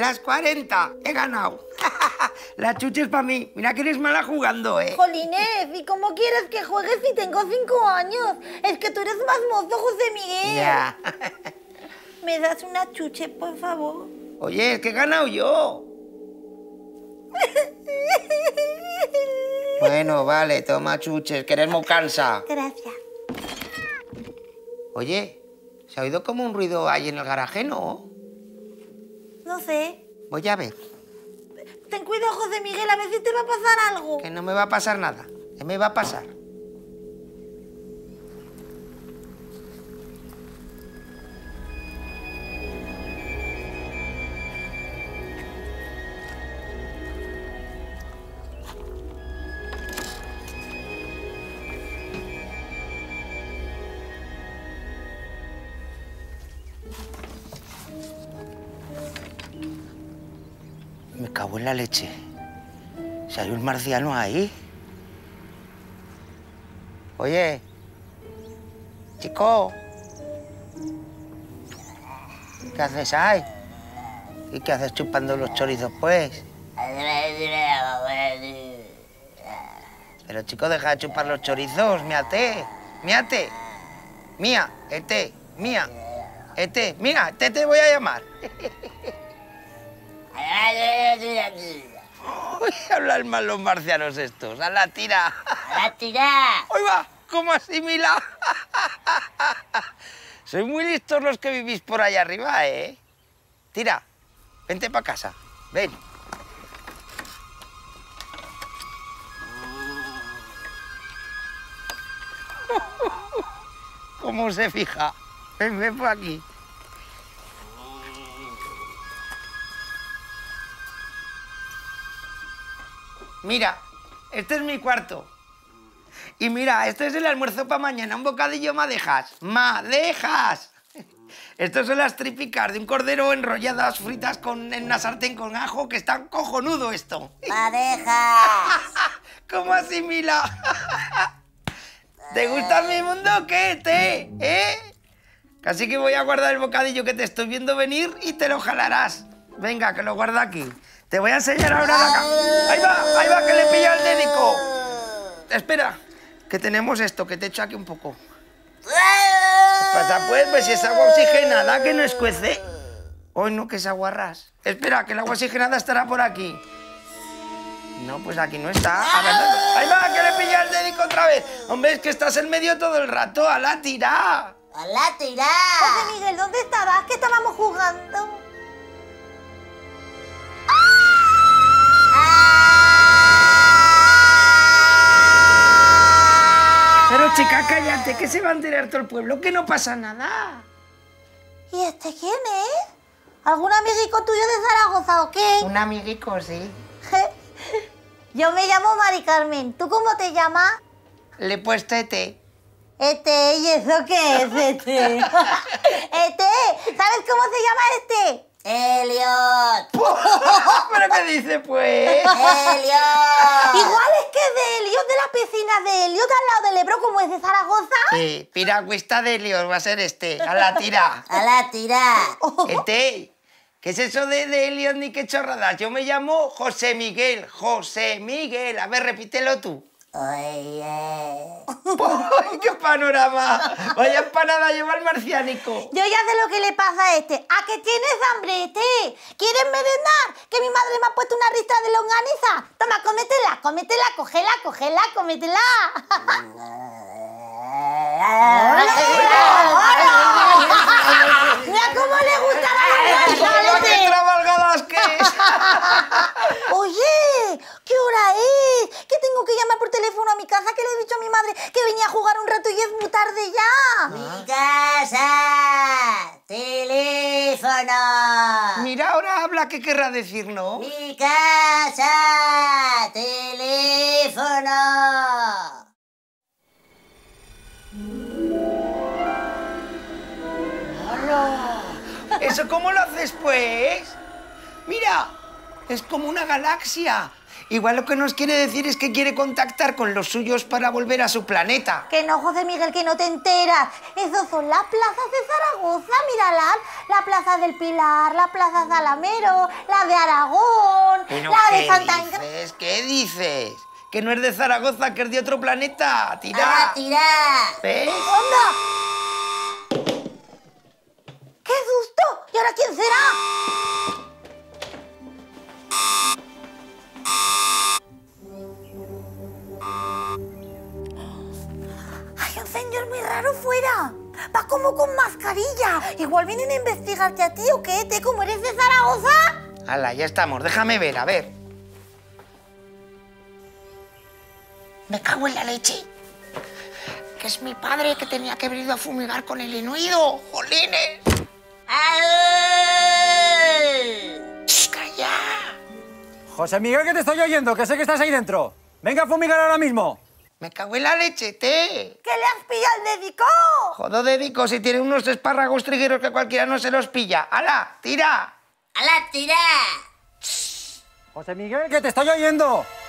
Las 40. He ganado. La chuche es para mí. Mira que eres mala jugando, ¿eh? Jolines, ¿y cómo quieres que juegues si tengo 5 años? Es que tú eres más mozo, José Miguel. Ya. ¿Me das una chuche, por favor? Oye, es que he ganado yo. Bueno, vale, toma chuches, que eres muy cansa. Gracias. Oye, ¿se ha oído como un ruido ahí en el garaje, no? No sé. Voy a ver. Ten cuidado, José Miguel, a ver si te va a pasar algo. Que no me va a pasar nada. ¿Qué me va a pasar? Me cago en la leche. Si hay un marciano ahí. Oye, chico. ¿Qué haces ahí? ¿Y qué haces chupando los chorizos, pues? Pero, chico, deja de chupar los chorizos. Míate, míate. Mía, mía. Mira, te voy a llamar. Uy, hablan mal los marcianos estos. ¡A la tira! ¡A la tira! ¡Uy, va! ¿Cómo asimila? Sois muy listos los que vivís por allá arriba, ¿eh? Tira, vente para casa. Ven. ¿Cómo se fija? Ven por aquí. Mira, este es mi cuarto. Y mira, este es el almuerzo para mañana, un bocadillo madejas. ¡Madejas! Estos son las tripicas de un cordero enrolladas, fritas en una sartén con ajo, que está cojonudo esto. ¡Madejas! ¿Cómo asimila? ¿Te gusta mi mundo o qué, Casi que voy a guardar el bocadillo que te estoy viendo venir y te lo jalarás. Venga, que lo guarda aquí. Te voy a enseñar ahora la cama. Ahí va, que le pilla el dedico. Espera, que tenemos esto, que te echo aquí un poco. ¿Qué pasa, pues? Pues si es agua oxigenada, que no escuece. Hoy no, que es agua ras. Espera, que el agua oxigenada estará por aquí. No, pues aquí no está. A ver, ahí va, que le pilla el dedico otra vez. Hombre, es que estás en medio todo el rato. ¡A la tira! ¡A la tira! José Miguel, ¿dónde estabas? Que estábamos jugando. Pero chica, cállate, que se va a enterar todo el pueblo, que no pasa nada. ¿Y este quién es? ¿Algún amiguico tuyo de Zaragoza o qué? Un amiguico, sí. Yo me llamo Mari Carmen. ¿Tú cómo te llamas? Le he puesto Ete. Ete, ¿y eso qué es, Ete? Ete, ¿sabes cómo se llama este? ¡Elliot! ¿Pero qué dice, pues? ¡Elliot! Igual es que de Elliot, de la piscina de Elliot al lado del Ebro, como es de Zaragoza. Sí, piragüista de Helios va a ser este, a la tira. ¡A la tira! Ete, ¿qué es eso de Helios ni qué chorradas? Yo me llamo José Miguel. José Miguel. A ver, repítelo tú. Oye. ¡Ay, qué panorama! Vaya empanada lleva el marciánico. Yo ya sé lo que le pasa a este. ¿A que tienes hambre, Ete? ¿Quieres merendar? Que mi madre me ha puesto una ristra de longaniza. Toma, cómetela, cógela, cómetela. Mira cómo le gusta la longaniza, ¡Qué trabalgadas que es! Oye, ¿qué hora es? Que tengo que llamar por teléfono a mi casa, que le he dicho a mi madre que venía a jugar un rato y es muy tarde ya. ¡Mi casa! ¡Teléfono! Mira, ahora habla, ¿qué querrá decir, no? ¡Mi casa! ¡Teléfono! ¿Eso cómo lo haces, pues? Mira, es como una galaxia. Igual lo que nos quiere decir es que quiere contactar con los suyos para volver a su planeta. Que no, José Miguel, que no te enteras. Esos son las plazas de Zaragoza, míralas. La plaza del Pilar, la plaza Zalamero, la de Aragón, Pero la de ¿qué Santa dices? ¿Qué dices? Que no es de Zaragoza, que es de otro planeta. Tira. ¡Hala, tira! ¿Ves? ¡Onda! ¡Qué susto! ¿Y ahora quién será? Hay un señor muy raro fuera. Va como con mascarilla. Igual vienen a investigarte a ti o qué, ¿te? ¿Cómo eres de Zaragoza? Hala, ya estamos. Déjame ver, a ver. Me cago en la leche. Que es mi padre que tenía que haber ido a fumigar con el inuido. ¡Jolines! ¡Shh, calla! José Miguel, que te estoy oyendo, que sé que estás ahí dentro. Venga a fumigar ahora mismo. Me cago en la leche, té. ¡Que le has pillado el dedico! Jodo dedico, si tiene unos espárragos trigueros que cualquiera no se los pilla. ¡Hala, tira! ¡Hala, tira! José Miguel, que te estoy oyendo.